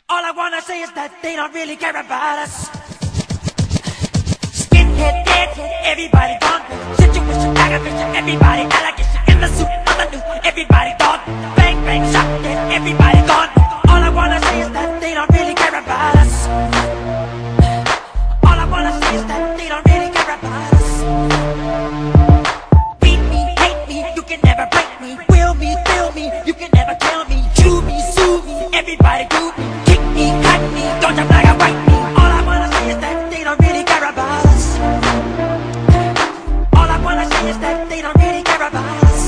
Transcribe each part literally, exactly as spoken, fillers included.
All I wanna say is that they don't really care about us. Skinhead, deadhead, everybody gone. Situation, aggravation, everybody allegation. In the suit, on the news, everybody gone. Bang, bang, shot, dead, everybody gone. All I wanna say is that they don't really care about us. All I wanna say is that they don't really care about us. Beat me, hate me, you can never break me. Will me, feel me, you can never kill me. Chew me, sue me, everybody do me. Kick me, cut me, don't jump like a white me. All I wanna say is that they don't really care about us. All I wanna say is that they don't really care about us.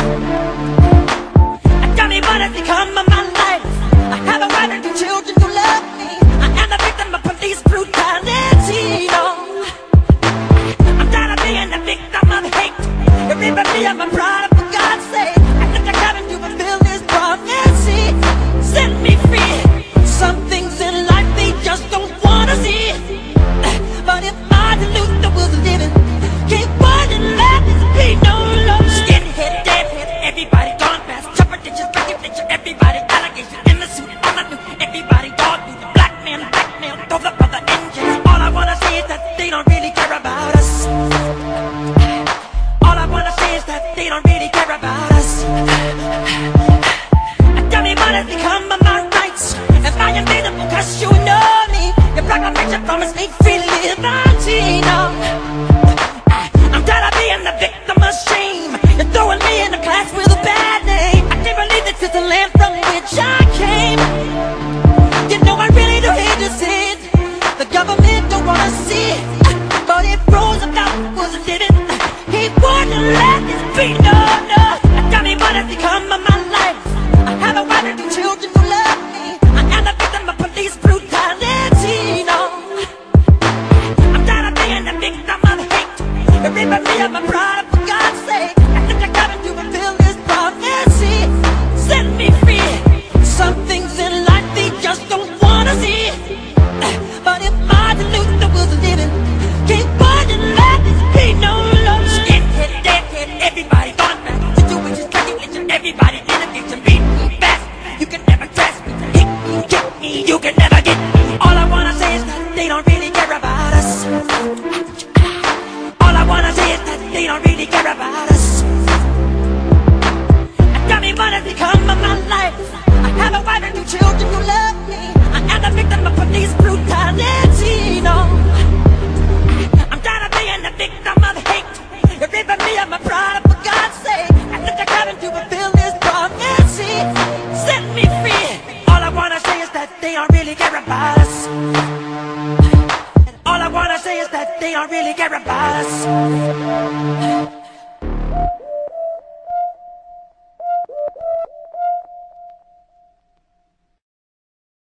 I got me money to come of my life. I have a wife and two children who love me. I am the victim of police brutality, no. I'm tired of being the victim of hate. Remember me, I'm a product for God's sake. I think I got to fulfill this prophecy. Set me free. Some things in life they just don't wanna see. But if Martin Luther was living, keep wanting let this be no love. Skinhead, deadhead, everybody gone fast. Chopper ditches, breaking ditches, everybody allegation. In the suit, on the news, everybody dog food. Black man, blackmail, throw the brother engines. All I wanna say is that they don't really care about us. All I wanna say is that they don't really care about us. I got me money to come of my rights. If I am visible, cause you know me. Your proclamation promised me free liberty, no. I'm tired of being the victim of shame. You're throwing me in a class with a bad name. I can't believe this is the land from which I came. You know I really do hate to see it. The government don't wanna see it. But if Roosevelt was living, he wouldn't let this be, no, no. I got me money to come of my life. I have a wife and two children who love me. I am the victim of police brutality, no. I'm tired of being the victim of hate. Remember me, I'm a product for God's sake. I think I gotta do fulfill this prophecy. Set me free. Some things in life they just don't wanna see. But if Martin Luther was living, keep wanting let this be no love. Skinhead, deadhead, everybody gone back. Situations, calculation, everybody in a kitchen. Beat me fast, you can never dress me. Hit me, kick me, you can never get me. All I wanna say is that they don't really care about us. All I wanna say is that they don't really care about us. I got me money to come of my life. I have a wife and two children who love me. I am the victim of police brutality, no. I'm tired of being the victim of hate. Remember me, I'm a product for God's sake. I think I gotta do fulfill this prophecy. Set me free. All I wanna say is that they don't really care about us. All I wanna say is that they don't really care about us.